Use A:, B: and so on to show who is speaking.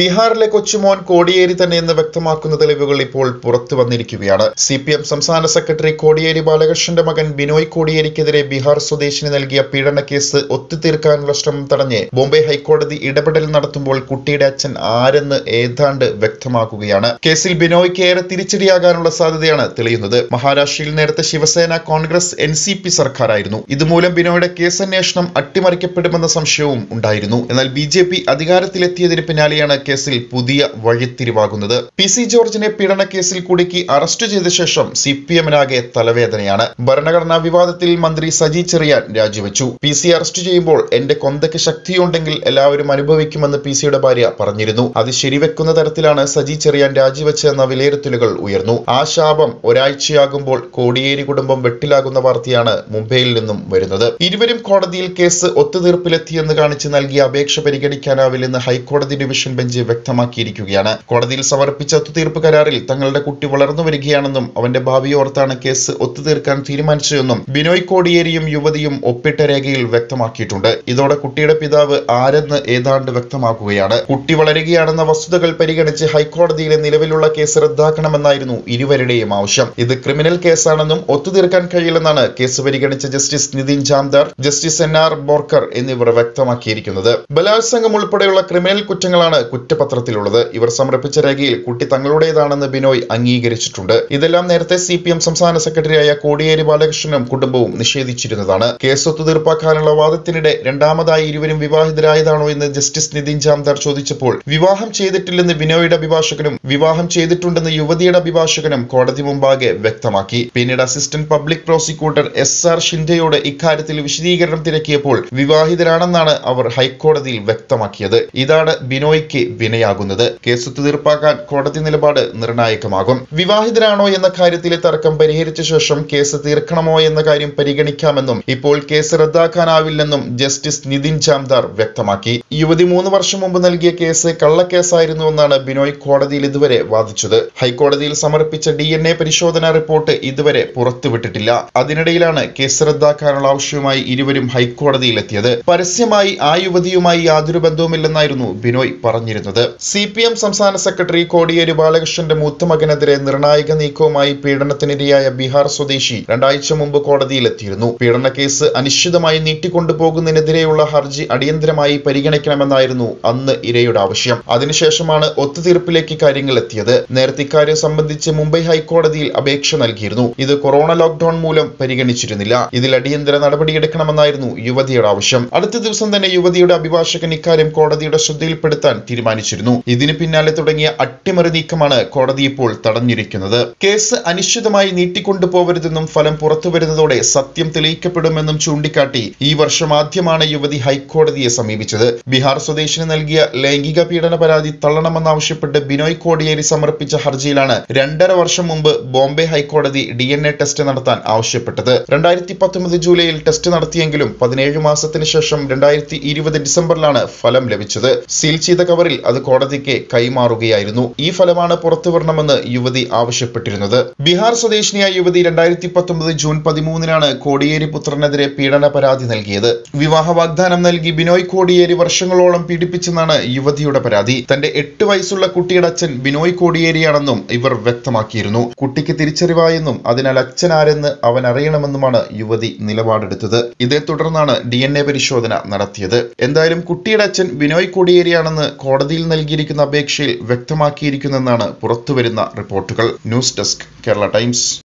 A: ബീഹാറിലെ കൊച്ചുമോൻ കോടിയേരി തന്നെയെന്ന് വ്യക്തമാക്കുന്ന തെളിവുകൾ ഇപ്പോൾ പുറത്തു വന്നിരിക്കുകയാണ്. CPM സംസ്ഥാന സെക്രട്ടറി കോടിയേരി ബാലകൃഷ്ണന്റെ മകൻ ബിനോയ് കോടിയേരിക്കെതിരെ ബീഹാർ സ്വദേശിനി നൽകിയ പീഡന കേസ് ഒത്തുതീർക്കാനുള്ള ശ്രമം തടഞ്ഞ് ബോംബെ ഹൈക്കോടതി ഇടപെടൽ നടത്തുമ്പോൾ കുട്ടിയുടെ അച്ഛൻ ആരെന്ന് ഏതാണ്ട് വ്യക്തമാക്കുകയാണ്. കേസിൽ ബിനോയ്ക്ക് ഏറെ തിരിച്ചടിയാകാനുള്ള സാധ്യതയാണ് തെളിയുന്നത്. മഹാരാഷ്ട്രയിൽ നേരത്തെ ശിവസേന, കോൺഗ്രസ്, NCP സർക്കാരായിരുന്നു. ഇതുമൂലം ബിനോയുടെ കേസ് അന്വേഷണം അട്ടിമറിക്കപ്പെടുമെന്ന സംശയവും ഉണ്ടായിരുന്നു. എന്നാൽ BJP അധികാരത്തിലെത്തിയതിന് പിന്നാലെയാണ് കേസിൽ പുതിയ വഴിത്തിരിവാകുന്നത്. PC ജോർജിനെ പീഡന കേസിൽ കുടുക്കി അറസ്റ്റ് ചെയ്ത ശേഷം CPM-നാകെ തലവേദനയാണ്. ഭരണഘടനാ വിവാദത്തിൽ മന്ത്രി സജി ചെറിയാൻ രാജിവെച്ചു. PC അറസ്റ്റ് ചെയ്യുമ്പോൾ എന്റെ കൊന്തയ്ക്ക് ശക്തിയുണ്ടെങ്കിൽ എല്ലാവരും അനുഭവിക്കുമെന്ന് PC-യുടെ ഭാര്യ പറഞ്ഞിരുന്നു. അത് ശരിവെക്കുന്ന തരത്തിലാണ് സജി ചെറിയാൻ രാജിവെച്ചെന്ന വിലയിരുത്തലുകൾ ഉയർന്നു. ആ ശാപം ഒരാഴ്ചയാകുമ്പോൾ കോടിയേരി കുടുംബം വെട്ടിലാകുന്ന വാർത്തയാണ് മുംബൈയിൽ നിന്നും വരുന്നത്. ഇരുവരും കോടതിയിൽ കേസ് ഒത്തുതീർപ്പിലെത്തിയെന്ന് കാണിച്ച് നൽകിയ അപേക്ഷ പരിഗണിക്കാനാവില്ലെന്ന് ഹൈക്കോടതി ഡിവിഷൻ ബെഞ്ച് വ്യക്തമാക്കിയിരിക്കുകയാണ്. കോടതിയിൽ സമർപ്പിച്ച ഒത്തുതീർപ്പ് കരാറിൽ തങ്ങളുടെ കുട്ടി വളർന്നു വരികയാണെന്നും അവന്റെ ഭാവിയോർത്താണ് കേസ് ഒത്തുതീർക്കാൻ തീരുമാനിച്ചതെന്നും ബിനോയ് കോടിയേരിയും യുവതിയും ഒപ്പിട്ട രേഖയിൽ വ്യക്തമാക്കിയിട്ടുണ്ട്. ഇതോടെ കുട്ടിയുടെ പിതാവ് ആരെന്ന് ഏതാണ്ട് വ്യക്തമാക്കുകയാണ്. കുട്ടി വളരുകയാണെന്ന വസ്തുതകൾ പരിഗണിച്ച് ഹൈക്കോടതിയിലെ നിലവിലുള്ള കേസ് റദ്ദാക്കണമെന്നായിരുന്നു ഇരുവരുടെയും ആവശ്യം. ഇത് ക്രിമിനൽ കേസാണെന്നും ഒത്തുതീർക്കാൻ കഴിയില്ലെന്നാണ് കേസ് പരിഗണിച്ച justice Nitin Jamdar, justice NR Borkar എന്നിവർ വ്യക്തമാക്കിയിരിക്കുന്നത്. ബലാത്സംഗം ഉൾപ്പെടെയുള്ള ക്രിമിനൽ കുറ്റങ്ങളാണ് കുറ്റപത്രത്തിലുള്ളത്. ഇവർ സമർപ്പിച്ച രേഖയിൽ കുട്ടി തങ്ങളുടേതാണെന്ന് ബിനോയ് അംഗീകരിച്ചിട്ടുണ്ട്. ഇതെല്ലാം നേരത്തെ CPM സംസ്ഥാന സെക്രട്ടറിയായ കോടിയേരി ബാലകൃഷ്ണനും കുടുംബവും നിഷേധിച്ചിരുന്നതാണ്. കേസ് ഒത്തുതീർപ്പാക്കാനുള്ള വാദത്തിനിടെ രണ്ടാമതായി ഇരുവരും വിവാഹിതരായതാണോ എന്ന് ജസ്റ്റിസ് നിതിൻ ജാംദാർ ചോദിച്ചപ്പോൾ വിവാഹം ചെയ്തിട്ടില്ലെന്ന് ബിനോയുടെ അഭിഭാഷകനും വിവാഹം ചെയ്തിട്ടുണ്ടെന്ന് യുവതിയുടെ അഭിഭാഷകനും കോടതി മുമ്പാകെ വ്യക്തമാക്കി. പിന്നീട് അസിസ്റ്റന്റ് പബ്ലിക് പ്രോസിക്യൂട്ടർ SR ഷിൻഡെയോട് ഇക്കാര്യത്തിൽ വിശദീകരണം തിരക്കിയപ്പോൾ വിവാഹിതരാണെന്നാണ് അവർ ഹൈക്കോടതിയിൽ വ്യക്തമാക്കിയത്. ഇതാണ് ബിനോയ്ക്ക് വിനയാകുന്നത്. കേസ് ഒത്തുതീർപ്പാക്കാൻ കോടതി നിലപാട് നിർണായകമാകും. വിവാഹിതരാണോ എന്ന കാര്യത്തിലെ തർക്കം പരിഹരിച്ച ശേഷം കേസ് തീർക്കണമോ എന്ന കാര്യം പരിഗണിക്കാമെന്നും ഇപ്പോൾ കേസ് റദ്ദാക്കാനാവില്ലെന്നും ജസ്റ്റിസ് നിതിൻ ജാംദാർ വ്യക്തമാക്കി. യുവതി 3 വർഷം മുമ്പ് നൽകിയ കേസ് കള്ളക്കേസായിരുന്നുവെന്നാണ് ബിനോയ് കോടതിയിൽ ഇതുവരെ വാദിച്ചത്. ഹൈക്കോടതിയിൽ സമർപ്പിച്ച DNA പരിശോധനാ റിപ്പോർട്ട് ഇതുവരെ പുറത്തുവിട്ടിട്ടില്ല. അതിനിടയിലാണ് കേസ് റദ്ദാക്കാനുള്ള ആവശ്യവുമായി ഇരുവരും ഹൈക്കോടതിയിലെത്തിയത്. പരസ്യമായി ആ യുവതിയുമായി യാതൊരു ബന്ധവുമില്ലെന്നായിരുന്നു ബിനോയ് പറഞ്ഞിരുന്നത്. CPM സംസ്ഥാന സെക്രട്ടറി കോടിയേരി ബാലകൃഷ്ണന്റെ മൂത്ത മകനെതിരെ നിർണായക നീക്കവുമായി പീഡനത്തിനിരയായ ബീഹാർ സ്വദേശി 2 ആഴ്ച മുമ്പ് കോടതിയിലെത്തിയിരുന്നു. പീഡന കേസ് അനിശ്ചിതമായി നീട്ടിക്കൊണ്ടുപോകുന്നതിനെതിരെയുള്ള ഹർജി അടിയന്തരമായി പരിഗണിക്കണമെന്നായിരുന്നു അന്ന് ഇരയുടെ ആവശ്യം. അതിനുശേഷമാണ് ഒത്തുതീർപ്പിലേക്ക് കാര്യങ്ങൾ എത്തിയത്. നേരത്തെ ഇക്കാര്യം സംബന്ധിച്ച് മുംബൈ ഹൈക്കോടതിയിൽ അപേക്ഷ നൽകിയിരുന്നു. ഇത് കൊറോണ ലോക്ക്ഡൌൺ മൂലം പരിഗണിച്ചിരുന്നില്ല. ഇതിൽ അടിയന്തര നടപടിയെടുക്കണമെന്നായിരുന്നു യുവതിയുടെ ആവശ്യം. അടുത്ത ദിവസം തന്നെ യുവതിയുടെ അഭിഭാഷകൻ ഇക്കാര്യം കോടതിയുടെ ശ്രദ്ധയിൽപ്പെടുത്താൻ തീരുമാനിച്ചിരുന്നു. ഇതിന് പിന്നാലെ തുടങ്ങിയ അട്ടിമറി നീക്കമാണ് കോടതി ഇപ്പോൾ തടഞ്ഞിരിക്കുന്നത്. കേസ് അനിശ്ചിതമായി നീട്ടിക്കൊണ്ടുപോകരുതെന്നും ഫലം പുറത്തുവരുന്നതോടെ സത്യം തെളിയിക്കപ്പെടുമെന്നും ചൂണ്ടിക്കാട്ടി ഈ വർഷം ആദ്യമാണ് യുവതി ഹൈക്കോടതിയെ സമീപിച്ചത്. ബീഹാർ സ്വദേശിന് നൽകിയ ലൈംഗിക പീഡന പരാതി തള്ളണമെന്നാവശ്യപ്പെട്ട് ബിനോയ് കോടിയേരി സമർപ്പിച്ച ഹർജിയിലാണ് 2.5 വർഷം മുമ്പ് ബോംബെ ഹൈക്കോടതി DNA ടെസ്റ്റ് നടത്താൻ ആവശ്യപ്പെട്ടത്. 2019 ജൂലൈയിൽ ടെസ്റ്റ് നടത്തിയെങ്കിലും 17 മാസത്തിന് ശേഷം 2020 ഡിസംബറിലാണ് ഫലം ലഭിച്ചത്. സീൽ ചെയ്ത കവറിൽ അത് കോടതിക്ക് കൈമാറുകയായിരുന്നു. ഈ ഫലമാണ് പുറത്തുവരണമെന്ന് യുവതി ആവശ്യപ്പെട്ടിരുന്നത്. ബീഹാർ സ്വദേശിനിയായ യുവതി 2019 ജൂൺ 13-നാണ് കോടിയേരി പുത്രനെതിരെ പീഡന പരാതി നൽകിയത്. വിവാഹ വാഗ്ദാനം നൽകി ബിനോയ് കോടിയേരി വർഷങ്ങളോളം പീഡിപ്പിച്ചെന്നാണ് യുവതിയുടെ പരാതി. തന്റെ 8 വയസ്സുള്ള കുട്ടിയുടെ അച്ഛൻ ബിനോയ് കോടിയേരിയാണെന്നും ഇവർ വ്യക്തമാക്കിയിരുന്നു. കുട്ടിക്ക് തിരിച്ചറിവായെന്നും അതിനാൽ അച്ഛൻ ആരെന്ന് അവൻ അറിയണമെന്നുമാണ് യുവതി നിലപാടെടുത്തത്. ഇതേ തുടർന്നാണ് DNA പരിശോധന നടത്തിയത്. എന്തായാലും കുട്ടിയുടെ അച്ഛൻ ബിനോയ് കോടിയേരിയാണെന്ന് കോടതിയിൽ നൽകിയിരിക്കുന്ന അപേക്ഷയിൽ വ്യക്തമാക്കിയിരിക്കുന്നെന്നാണ് പുറത്തുവരുന്ന റിപ്പോർട്ടുകൾ. News desk, Kerala times.